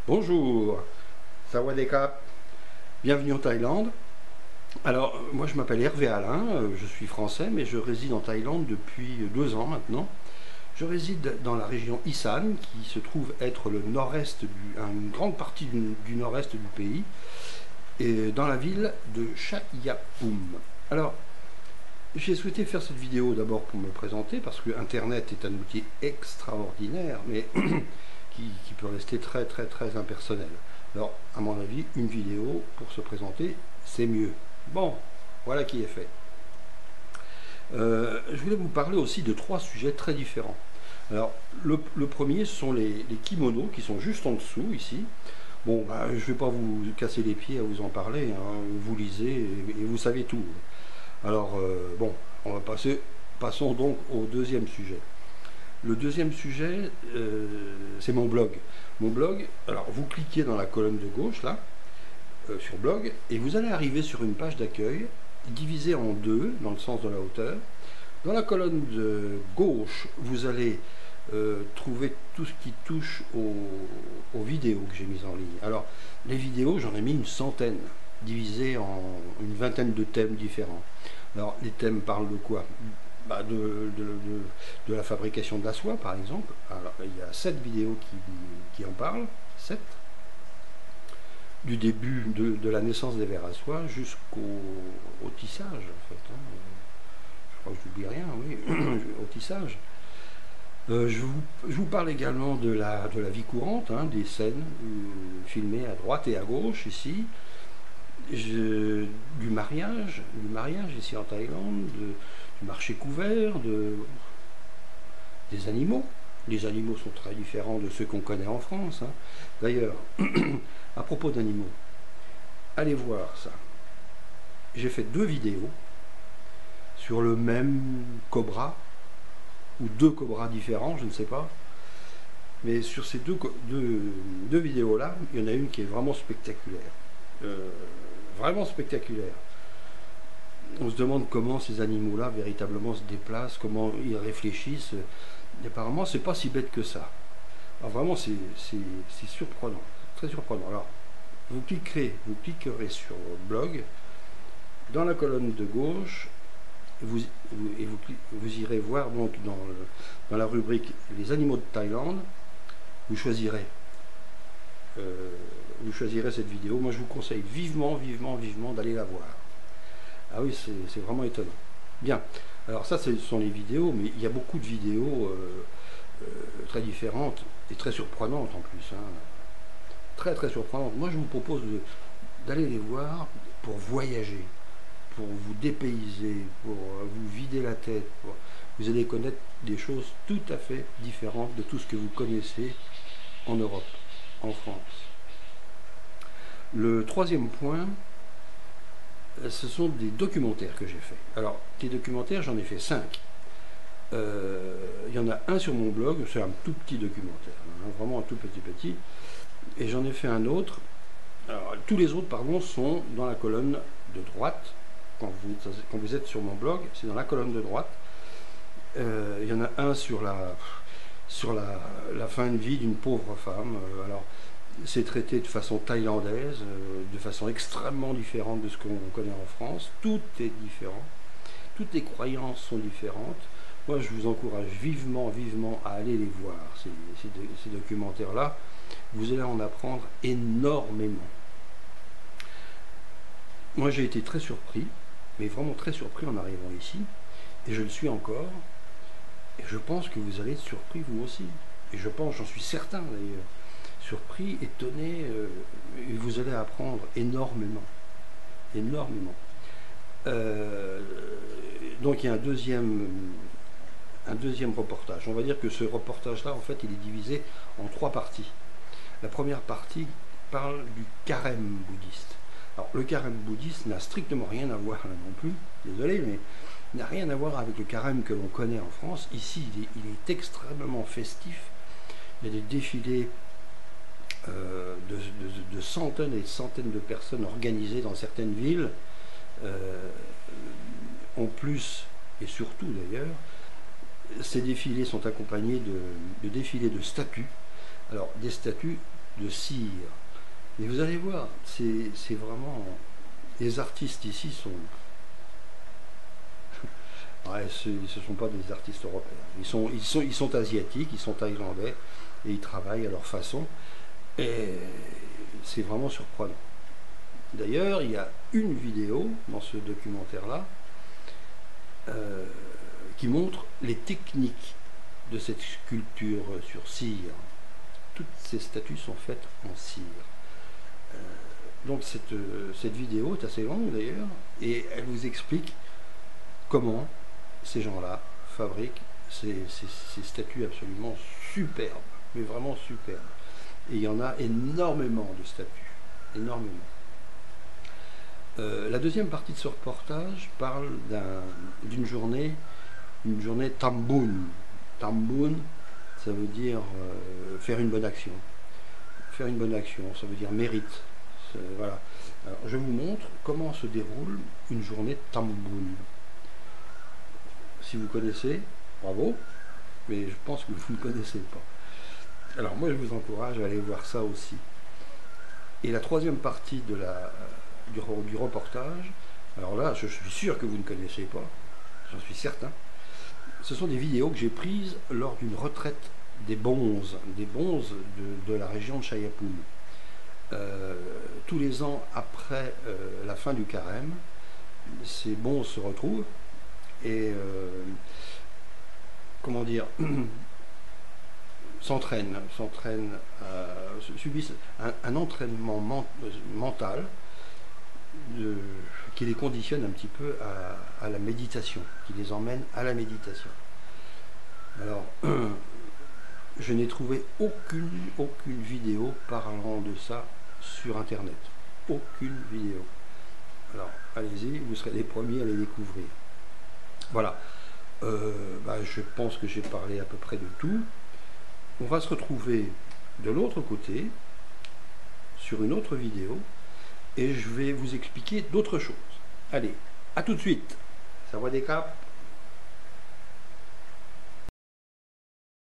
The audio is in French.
Bonjour, Sawadee-Kap, bienvenue en Thaïlande. Alors, moi je m'appelle Hervé Alain, je suis français, mais je réside en Thaïlande depuis 2 ans maintenant. Je réside dans la région Isan, qui se trouve être le nord-est, une grande partie du nord-est du pays, et dans la ville de Chaiyapoum. Alors, j'ai souhaité faire cette vidéo d'abord pour me présenter, parce que Internet est un outil extraordinaire, mais qui peut rester très impersonnel. Alors, à mon avis, une vidéo pour se présenter, c'est mieux. Bon, voilà qui est fait. Je voulais vous parler aussi de 3 sujets très différents. Alors, le premier, ce sont les kimonos qui sont juste en dessous, ici. Bon, bah, je ne vais pas vous casser les pieds à vous en parler, hein. Vous lisez et vous savez tout. Alors, bon, on va passons donc au deuxième sujet. Le deuxième sujet, c'est mon blog. Mon blog, alors vous cliquez dans la colonne de gauche, là, sur blog, et vous allez arriver sur une page d'accueil, divisée en deux, dans le sens de la hauteur. Dans la colonne de gauche, vous allez trouver tout ce qui touche aux vidéos que j'ai mises en ligne. Alors, les vidéos, j'en ai mis une centaine, divisées en une vingtaine de thèmes différents. Alors, les thèmes parlent de quoi? Bah de la fabrication de la soie, par exemple. Alors, il y a 7 vidéos qui en parlent, 7. Du début de la naissance des vers à soie jusqu'au tissage, en fait. Hein. Je crois que je n'oublie rien, oui, au tissage. Je vous parle également de la vie courante, hein, des scènes filmées à droite et à gauche, ici. Du mariage ici en Thaïlande, du marché couvert, des animaux. Les animaux sont très différents de ceux qu'on connaît en France. Hein. D'ailleurs, à propos d'animaux, allez voir ça. J'ai fait 2 vidéos sur le même cobra, ou 2 cobras différents, je ne sais pas. Mais sur ces deux vidéos-là, il y en a une qui est vraiment spectaculaire. Vraiment spectaculaire. On se demande comment ces animaux-là véritablement se déplacent, comment ils réfléchissent. Et apparemment, c'est pas si bête que ça. Alors vraiment, c'est surprenant, très surprenant. Alors, vous cliquerez sur blog, dans la colonne de gauche, vous irez voir donc dans la rubrique les animaux de Thaïlande, vous choisirez cette vidéo. Moi, je vous conseille vivement d'aller la voir. Ah oui, c'est vraiment étonnant. Bien, alors ça, ce sont les vidéos, mais il y a beaucoup de vidéos très différentes et très surprenantes en plus. Hein. Très surprenantes. Moi, je vous propose d'aller les voir pour voyager, pour vous dépayser, pour vous vider la tête. Vous allez connaître des choses tout à fait différentes de tout ce que vous connaissez en Europe, en France. Le troisième point, ce sont des documentaires que j'ai fait. Alors, des documentaires, j'en ai fait 5. Il y en a un sur mon blog, c'est un tout petit documentaire, hein, vraiment un tout petit. Et j'en ai fait un autre. Alors, tous les autres, pardon, sont dans la colonne de droite. Quand vous êtes sur mon blog, c'est dans la colonne de droite. Il y en a un sur la fin de vie d'une pauvre femme. Alors, c'est traité de façon thaïlandaise, de façon extrêmement différente de ce qu'on connaît en France. Tout est différent. Toutes les croyances sont différentes. Moi, je vous encourage vivement à aller les voir, ces documentaires-là. Vous allez en apprendre énormément. Moi, j'ai été très surpris, mais vraiment très surpris en arrivant ici. Et je le suis encore. Et je pense que vous allez être surpris, vous aussi. Et j'en suis certain d'ailleurs. Surpris, étonné, et vous allez apprendre énormément. Donc il y a un deuxième reportage. On va dire que ce reportage-là, en fait, il est divisé en 3 parties. La première partie parle du carême bouddhiste. Alors le carême bouddhiste n'a strictement rien à voir là non plus, désolé, mais n'a rien à voir avec le carême que l'on connaît en France. Ici, il est extrêmement festif. Il y a des défilés de centaines et centaines de personnes organisées dans certaines villes. En plus, et surtout d'ailleurs, ces défilés sont accompagnés de défilés de statues. Alors, des statues de cire. Et vous allez voir, c'est vraiment... Les artistes ici sont... Ouais, ce ne sont pas des artistes européens. Ils sont asiatiques, ils sont thaïlandais, et ils travaillent à leur façon. Et c'est vraiment surprenant. D'ailleurs, il y a une vidéo dans ce documentaire-là qui montre les techniques de cette sculpture sur cire. Toutes ces statues sont faites en cire. Donc cette vidéo est assez longue d'ailleurs, et elle vous explique comment ces gens-là fabriquent ces statues absolument superbes, mais vraiment superbes. Et il y en a énormément de statues, énormément. La deuxième partie de ce reportage parle d'une journée, une journée Tambun. Tambun, ça veut dire faire une bonne action. Faire une bonne action, ça veut dire mérite. Voilà. Alors, je vous montre comment se déroule une journée Tambun. Si vous connaissez, bravo, mais je pense que vous ne connaissez pas. Alors moi je vous encourage à aller voir ça aussi. Et la troisième partie du reportage, alors là je suis sûr que vous ne connaissez pas, j'en suis certain, ce sont des vidéos que j'ai prises lors d'une retraite des bonzes de la région de Chayapum. Tous les ans après la fin du carême, ces bonzes se retrouvent et comment dire, subissent un entraînement mental qui les conditionne un petit peu à la méditation, qui les emmène à la méditation. Alors, je n'ai trouvé aucune vidéo parlant de ça sur Internet. Aucune vidéo. Alors, allez-y, vous serez les premiers à les découvrir. Voilà. Je pense que j'ai parlé à peu près de tout. On va se retrouver de l'autre côté, sur une autre vidéo, et je vais vous expliquer d'autres choses. Allez, à tout de suite. Ça va des caps.